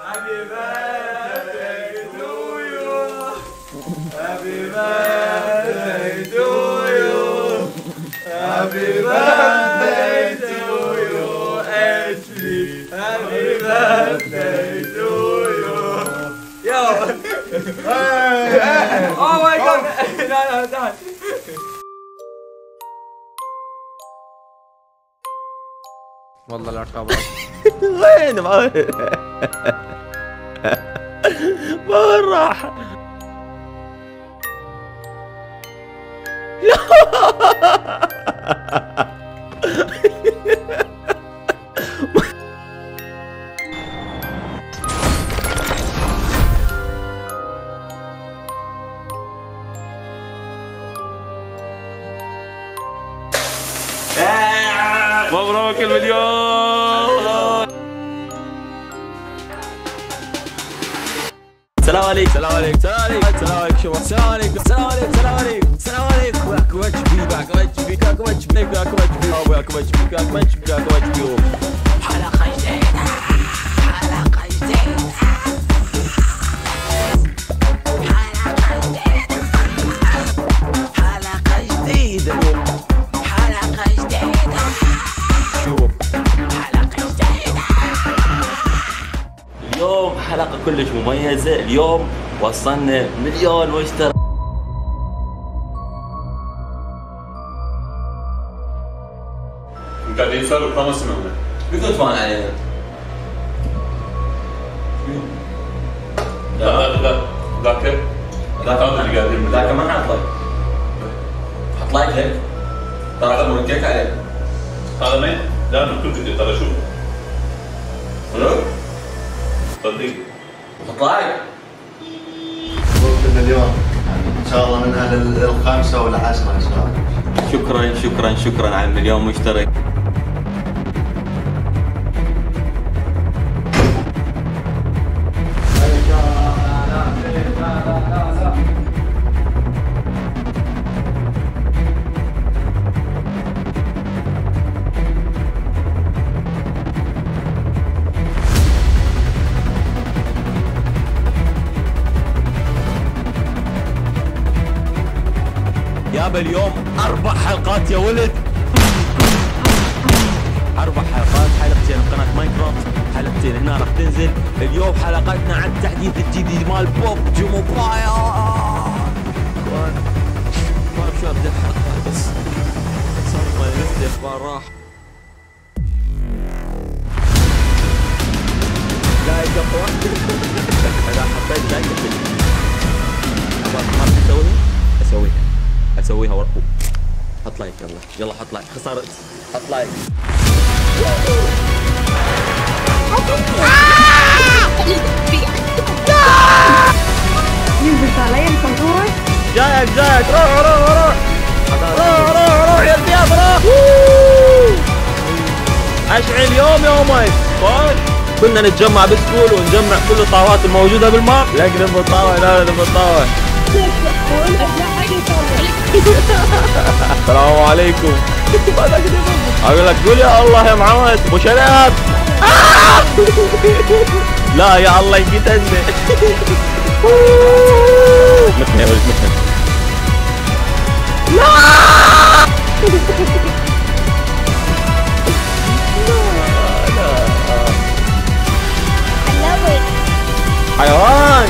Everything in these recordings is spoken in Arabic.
Happy birthday to you. Happy birthday to you. Happy birthday to you, HB. Happy birthday to you. Yo. Oh my God. No, no. والله العقاب وين وين راح؟ مبروك المليون. السلام عليكم. السلام عليكم. السلام عليكم. السلام عليكم شباب. السلام عليكم. السلام عليكم. السلام عليكم. السلام عليكم. اكو اتش بي باك اتش بي اكو اتش بي اكو اتش بي اكو اتش بي اكو اتش بي اكو اتش بي حلقة جديدة. حلقة جديدة. حلقة جديدة. حلقة جديدة. اليوم حلقة كلش مميزة. اليوم وصلنا مليون مشترك. قاعدين يسولف 5 سنوات. بيكون فان علينا. لا ذاك هذا اللي قاعدين ذاك ما حط لايك. حط لايك هيك. ترى هذا مرجيك عليه. هذا مين؟ لا من كل فيديو ترى شوف. شنو؟ صدقني. حط لايك. مبروك المليون ان شاء الله منها لل5 وال10 ان شاء الله. شكرا على المليون مشترك. يابا اليوم 4 حلقات يا ولد. 4 حلقات، حلقتين بقناة ماينكرافت، حلقتين هنا راح تنزل. اليوم حلقتنا عن التحديث الجديد مال ببجي موبايل. ما اعرف شو ابدا الحلقة بس صار ما نفتح اخبار راح. لايك يا اخوان. اذا حبيت لايك ما اسويها اسويها ورا. حط لايك يلا حط لايك. خسارة حط لايك. ينزل علي الفاتورة. جايك روح يا الدياب روح. اشعل يومين كنا نتجمع بسكول ونجمع كل الطاوات الموجودة بالماب. لا نبغى الطاوة. لا نبغى الطاوة. السلام عليكم. اقول لك قول يا الله يا محمد ابو شباب. لا يا الله يقتلني. متني يا ولد متني. لا حيوان.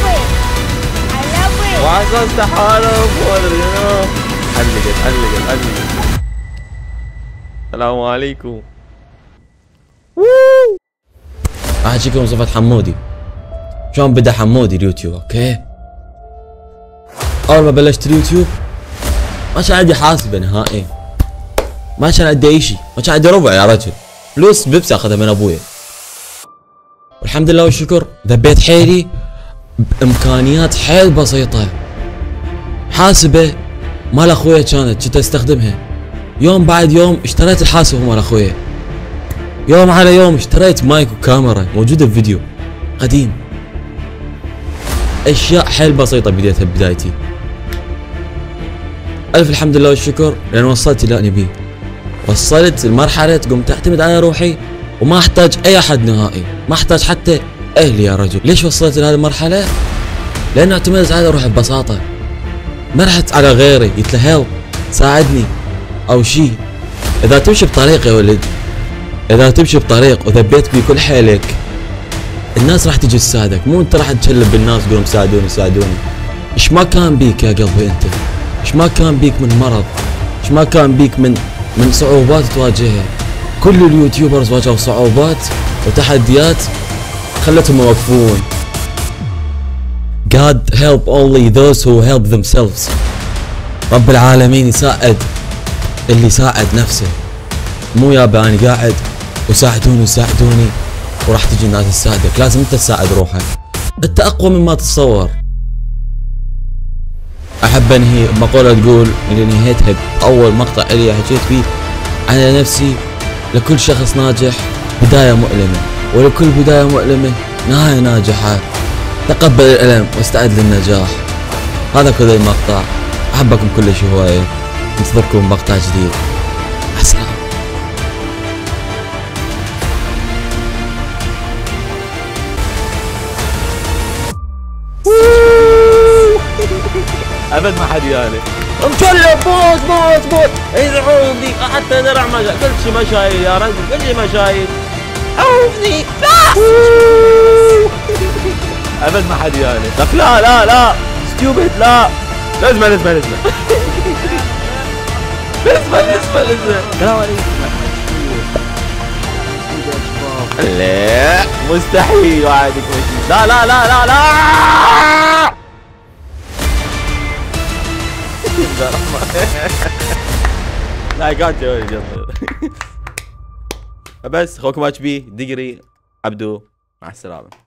وعسى استحالف ولا علقت. السلام عليكم. احكيكم صفة حمودي. شلون بدا حمودي اليوتيوب. اوكي اول ما بلشت اليوتيوب ما كان عندي حاسبه نهائيا. ما كان عندي اي شيء. ما كان عندي ربع يا رجل. فلوس بيبسي اخذها من ابويا. والحمد لله والشكر ذبيت حيلي بامكانيات حيل بسيطه. حاسبه مال اخويا كنت استخدمها. يوم بعد يوم اشتريت الحاسبه مال اخويا. يوم على يوم اشتريت مايك وكاميرا موجوده بفيديو قديم. اشياء حيل بسيطه بديتها ببدايتي. الف الحمد لله والشكر لان وصلت الى نبي. وصلت لمرحله قمت اعتمد على روحي وما احتاج اي احد نهائي. ما احتاج حتى اهلي يا رجل. ليش وصلت لهذه المرحلة؟ لأنه اعتمدت على روحي ببساطة، ما رحت على غيري قلت له هيلب ساعدني أو شيء. إذا تمشي بطريق يا ولد، إذا تمشي بطريق وذبيت بيه كل حيلك، الناس راح تجي تساعدك، مو أنت راح تشلب بالناس تقول ساعدوني ساعدوني. إيش ما كان بيك يا قلبي أنت، إيش ما كان بيك من مرض، إيش ما كان بيك من صعوبات تواجهها. كل اليوتيوبرز واجهوا صعوبات وتحديات خلتهم يوقفون. God help only those who help themselves. رب العالمين يساعد اللي يساعد نفسه، مو ياباني قاعد وساعدوني وساعدوني وراح تجي الناس تساعدك. لازم انت تساعد روحك، انت اقوى مما تتصور. احب انهي بمقولة تقول اللي نهيتها اول مقطع اللي حكيت فيه على نفسي: لكل شخص ناجح بداية مؤلمة، ولكل بداية مؤلمة نهاية ناجحة. تقبل الألم واستعد للنجاح. هذا كل المقطع، أحبكم كلش هواية، انتظركم مقطع جديد. مع السلامة. ابد ما حد يالي مكلب موت يدعوني حتى درع ما كل شيء ما شايل يا رجل، كل شيء ما شايل. عوفني لا ابد ما حد يالي. لك لا ستيوبد لا لازم السلام عليكم. لا مستحيل وعدك ماشي. لا لا قاعد جوي بس اخوكم اتش بي دقري عبدو. مع السلامة.